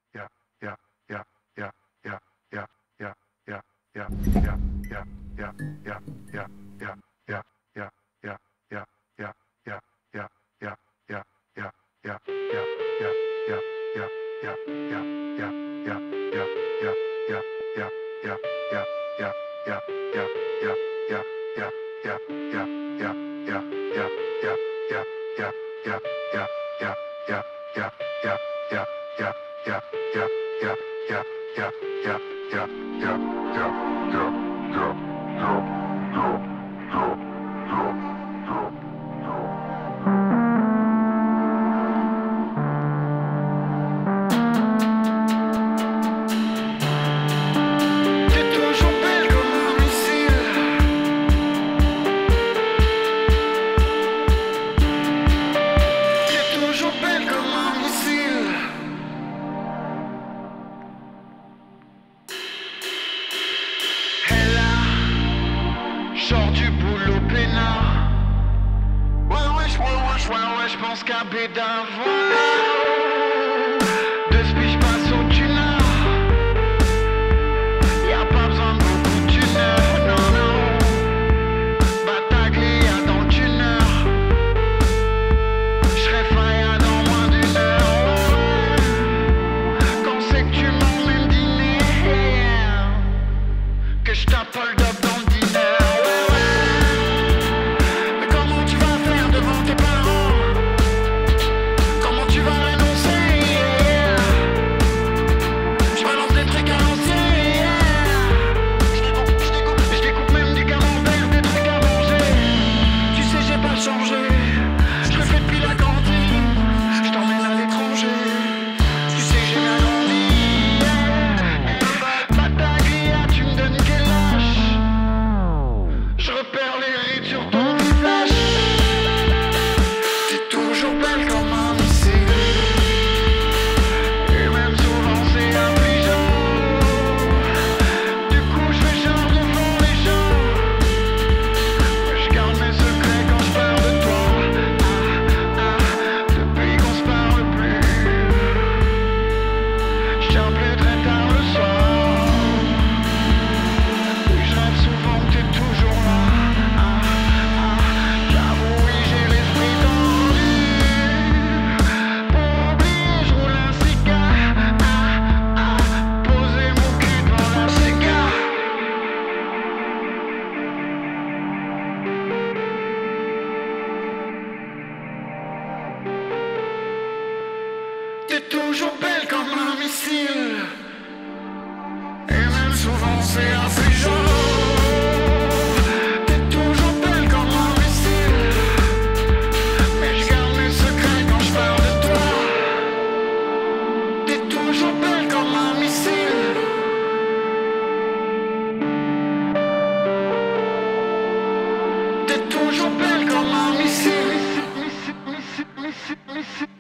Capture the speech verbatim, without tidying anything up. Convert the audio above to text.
Sors du boulot peinard. Ouais, wesh, ouais, wesh, ouais, ouais, j'pense qu'à d'avant. De ce je passe au tunnel. Y'a pas besoin de beaucoup de tunnel, non, non. Bataglia dans le tunnel. J'serai fin dans moins d'une heure. Quand c'est que tu m'emmènes dîner, que j'tape le dop dans le dîner. T'es toujours belle comme un missile. Et même souvent c'est affligeant. T'es toujours belle comme un missile. Mais je garde mes secrets quand je parle de toi. T'es toujours belle comme un missile. T'es toujours belle comme un missile. Missile, missile, missile, missile, missile.